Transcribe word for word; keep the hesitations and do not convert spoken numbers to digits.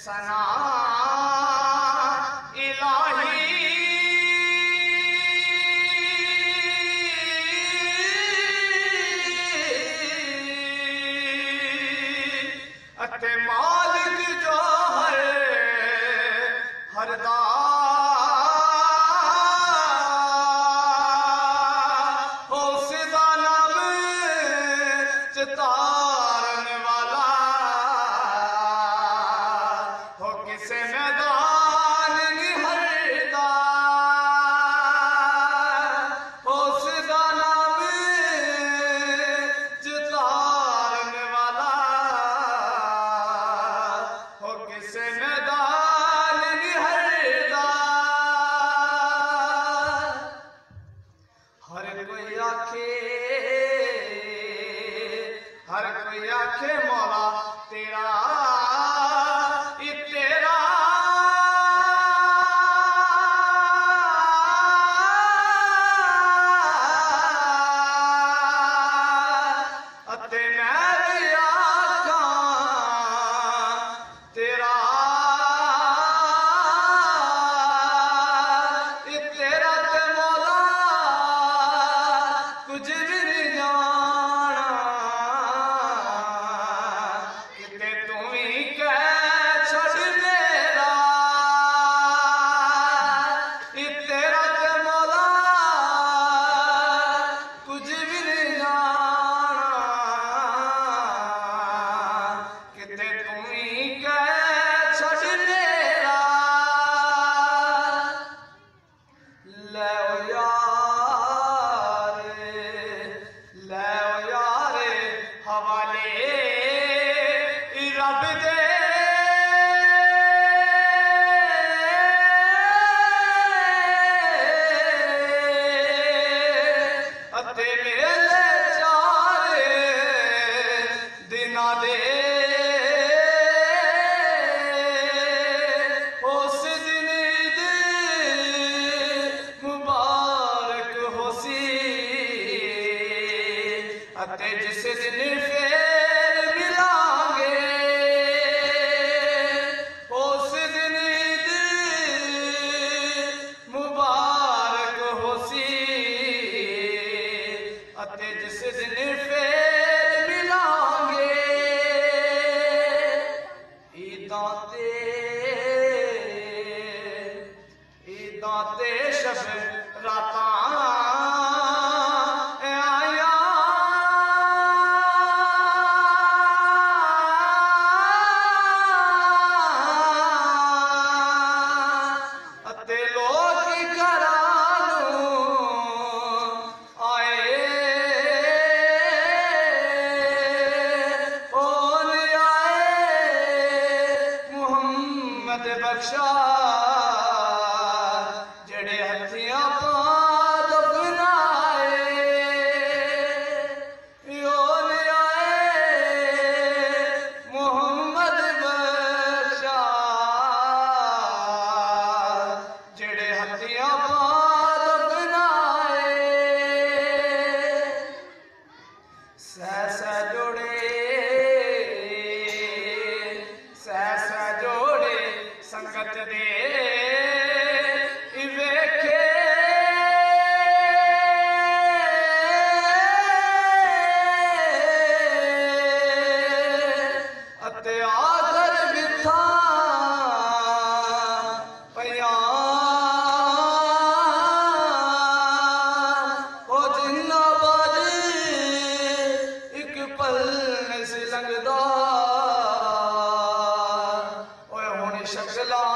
सना इलाही अते मालिक जो हर हरदा हो सिदा नाम चितारन वाला हो किसे मैदान निहरदा हो सिदा नाम चितारन वाला हो किसे मैदान निहरदा हर कोई आखे हर कोई आखे मौला तेरा ये तेरा अते मैं भी आखां तेरा ये तेरा ते मौला कुछ भी नहीं जाना किते तू ही कह छड़ मेरा ये तेरा ते मौला कुछ भी नहीं जाना किते तू ही कह छड़ मेरा ले ओ यार ले ओ यार हवाले रब दे अते मेले चार दिना दे उस दिन ईद मुबारक होसी अते जिस दिन फेर मिलांगे उस दिन ईद मुबारक होसी अते जिस दिन फेर मिलांगे ईदां ते ईदां ते शब रातां आया अते लोग घरां नूं आए ओन आए मुहम्मद बख्शा जड़े हथियां पाद बनाए ओन आए मुहम्मद बख्शा जड़े हथियां पाद बनाए सह सह जोड़े सह सह जोड़े संगत दे वेखे अते आदर बिथा पिया ओ जिन्ना बाजी एक पल नहीं सी लंघदा ओए हुण शक्लां